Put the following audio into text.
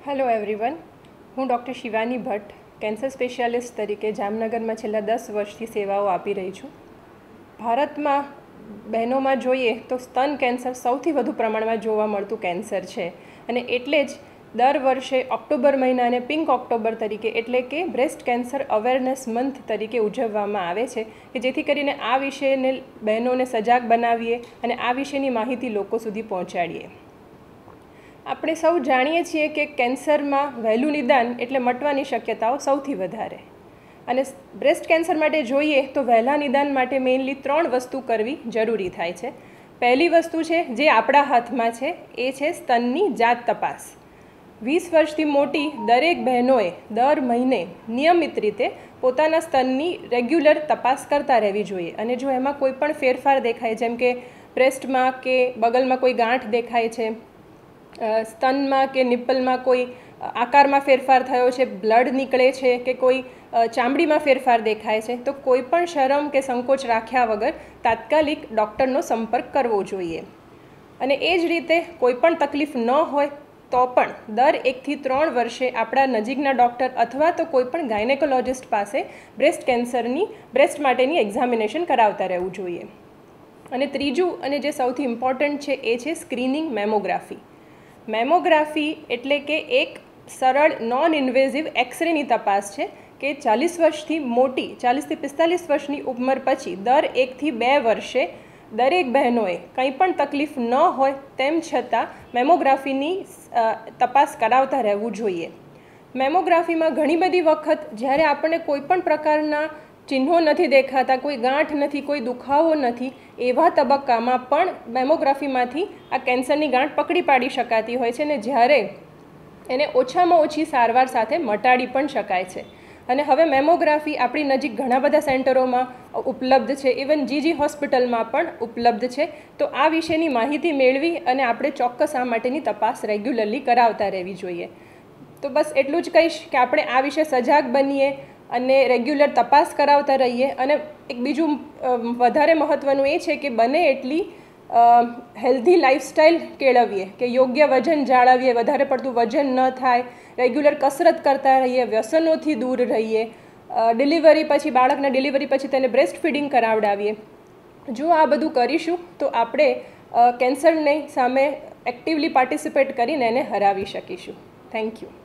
Hello everyone, હું doctor Shivani Bhatt cancer specialist તરીકે જામનગરમાં છેલ્લા 10 વર્ષથી સેવાઓ આપી રહી છું. ભારતમાં બહેનોમાં જોઈએ તો સ્તન કેન્સર સૌથી વધુ પ્રમાણમાં જોવા મળતું કેન્સર છે અને એટલે જ દર વર્ષે ઓક્ટોબર મહિનાને પિંક ઓક્ટોબર તરીકે એટલે કે બ્રેસ્ટ કેન્સર અવેરનેસ મંથ તરીકે ઉજવવામાં આવે છે કે જેથી કરીને આ વિષયને બહેનોને સજાગ બનાવીએ અને આ વિશેની માહિતી લોકો સુધી પહોંચાડીએ. આપણે સૌ જાણીએ છીએ કે કેન્સરમાં વહેલું નિદાન એટલે મટવાની શક્યતાઓ સૌથી વધારે અને બ્રેસ્ટ કેન્સર માટે જોઈએ તો વહેલા નિદાન માટે મેઇનલી 3 વસ્તુ કરવી જરૂરી થાય છે. પહેલી વસ્તુ છે જે આપણા હાથમાં છે એ છે સ્તનની જાત તપાસ. 20 વર્ષથી મોટી દરેક બહેનોએ દર મહિને નિયમિત રીતે પોતાના સ્તનની રેગ્યુલર તપાસ કરતા રહેવી જોઈએ અને જો એમાં કોઈ પણ ફેરફાર દેખાય, જેમ કે બ્રેસ્ટમાં કે બગલમાં કોઈ ગાંઠ દેખાય છે, સ્તનમાં કે નિપ્પલમાં કોઈ આકારમાં ફેરફાર થયો છે, બ્લડ નીકળે છે કે કોઈ ચામડીમાં ફેરફાર દેખાય છે, તો કોઈ પણ શરમ કે સંકોચ રાખ્યા વગર તાત્કાલિક ડૉક્ટરનો સંપર્ક કરવો જોઈએ. અને એ જ રીતે કોઈ પણ તકલીફ ન હોય તો પણ દર 1 થી 3 વર્ષે આપણા નજીકના ડૉક્ટર અથવા તો કોઈ પણ ગાયનેકોલોજિસ્ટ પાસે બ્રેસ્ટ માટેની એક્ઝામિનેશન કરાવતા રહેવું જોઈએ. અને ત્રીજું અને જે સૌથી ઇમ્પોર્ટન્ટ છે એ છે સ્ક્રીનિંગ મેમોગ્રાફી. મેમોગ્રાફી એટલે કે એક સરળ નોન ઇન્વેઝિવ એક્સરેની તપાસ છે કે 40 વર્ષથી મોટી 40 થી 45 વર્ષની ઉંમર પછી દર 1 થી 2 વર્ષે દરેક બહેનોએ કંઈ પણ તકલીફ ન હોય તેમ છતાં મેમોગ્રાફીની તપાસ કરાવતા રહેવું જોઈએ. મેમોગ્રાફીમાં ઘણી બધી વખત જ્યારે આપણને કોઈ પણ પ્રકારના ચિહ્નો નથી દેખાતા, કોઈ ગાંઠ નથી, કોઈ દુખાવો નથી, એવા તબક્કામાં પણ મેમોગ્રાફીમાંથી આ કેન્સરની ગાંઠ પકડી પાડી શકાતી હોય છે અને જ્યારે એને ઓછામાં ઓછી સારવાર સાથે મટાડી પણ શકાય છે. અને હવે મેમોગ્રાફી આપણી નજીક ઘણા બધા સેન્ટરોમાં ઉપલબ્ધ છે, ઇવન જીજી હોસ્પિટલમાં પણ ઉપલબ્ધ છે. તો આ વિશેની માહિતી મેળવી અને આપણે ચોક્કસ આ માટેની તપાસ રેગ્યુલરલી કરાવતા રહેવી જોઈએ. તો બસ એટલું જ કહીશ કે આપણે આ વિશે સજાગ બનીએ અને રેગ્યુલર તપાસ કરાવતા રહીએ. અને એક બીજું વધારે મહત્ત્વનું એ છે કે બને એટલી હેલ્ધી લાઈફસ્ટાઈલ કેળવીએ, કે યોગ્ય વજન જાળવીએ, વધારે પડતું વજન ન થાય, રેગ્યુલર કસરત કરતા રહીએ, વ્યસનોથી દૂર રહીએ, બાળકના ડિલિવરી પછી તેને બ્રેસ્ટ ફીડિંગ કરાવડાવીએ. જો આ બધું કરીશું તો આપણે કેન્સરની સામે એક્ટિવલી પાર્ટિસિપેટ કરીને એને હરાવી શકીશું. Thank you.